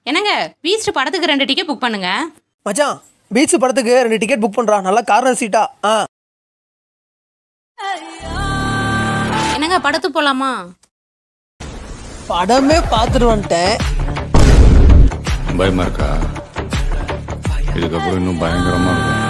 என்னங்க பீச் படத்துக்கு 2 ticket book பண்ணுங்க. மச்சான் பீச் படத்துக்கு 2 டிக்கெட் புக் பண்றா. நல்லா கார்னர் சீட்டா. என்னங்க படத்துக்கு போலாமா? படமே பார்த்துட்டு வந்துட்டேன். பயமா இருக்கா? இதுக்கப்புறம் இன்னும் பயங்கரமா இருக்கும்.